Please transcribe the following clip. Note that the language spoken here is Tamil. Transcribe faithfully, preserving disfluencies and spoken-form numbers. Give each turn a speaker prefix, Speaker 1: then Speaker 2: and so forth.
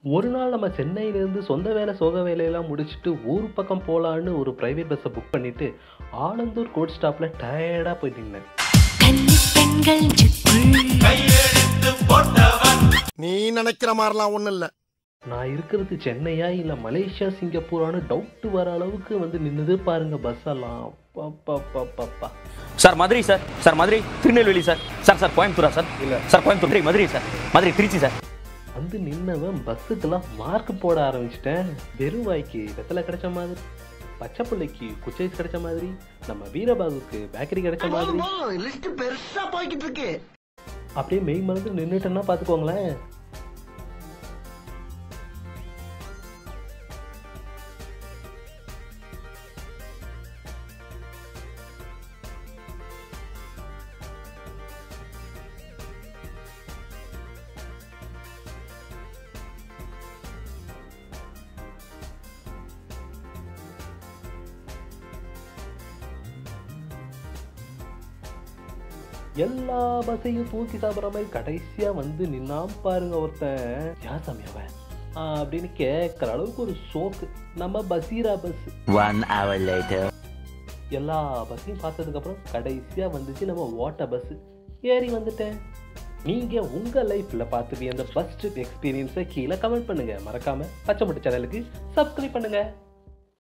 Speaker 1: ஒரு நாள் நம்ம சென்னையிலேருந்து சொந்த வேலை சோக வேலையெல்லாம் முடிச்சுட்டு ஊர் பக்கம் போகலான்னு ஒரு ப்ரைவேட் பஸ்ஸை புக் பண்ணிவிட்டு ஆனந்தூர் கோட் ஸ்டாப்பில் டயர்டாக போய் நின்னேன்.
Speaker 2: நீ நினைக்கிற மாதிரிலாம் ஒன்றும் இல்லை.
Speaker 1: நான் இருக்கிறது சென்னையா இல்லை மலேசியா சிங்கப்பூரானு டவுட்டு வர அளவுக்கு வந்து நின்றுது பாருங்க பஸ்ஸெல்லாம். பாப்பா
Speaker 3: sir Madurai sir sir Madurai Tirunelveli sir sir sir கோயம்புத்தூரா சார் இல்லை sir Coimbatore Madurai sir Madurai Tiruchi sir
Speaker 1: வந்து நின்னவன் பஸ்ஸுக்கெல்லாம் மார்க் போட ஆரம்பிச்சிட்டேன். வெறும் வாய்க்கு வெத்தலை கிடைச்ச மாதிரி, பச்சை பிள்ளைக்கு குச்சைஸ் கிடைச்ச மாதிரி, நம்ம வீரபாகுக்கு பேக்கரி கிடைச்ச மாதிரி
Speaker 2: பெருசா போய்கிட்டு இருக்கு.
Speaker 1: அப்படியே மெய் மறந்து நின்றுட்டேன்னா பார்த்துக்கோங்களேன். எல்லா பஸ்ஸையும் தூக்கி சாப்பிட்ற மாதிரி கடைசியா வந்து நின்னாம் பாருங்க ஒருத்தன். யார் சாமி அவன் அப்படின்னு கேட்குற அளவுக்கு ஒரு சோக்கு. நம்ம பசீரா பஸ்.
Speaker 3: One hour later.
Speaker 1: எல்லா பஸ்ஸையும் பார்த்ததுக்கு அப்புறம் கடைசியா வந்துச்சு நம்ம ஓட்ட பஸ். ஏறி வந்துட்டேன். நீங்க உங்க லைஃப்ல பார்த்து அந்த ஃபர்ஸ்ட் எக்ஸ்பீரியன்ஸை கீழே கமெண்ட் பண்ணுங்க. மறக்காம பச்சை மட்டு சேனலுக்கு சப்ஸ்கிரைப் பண்ணுங்க.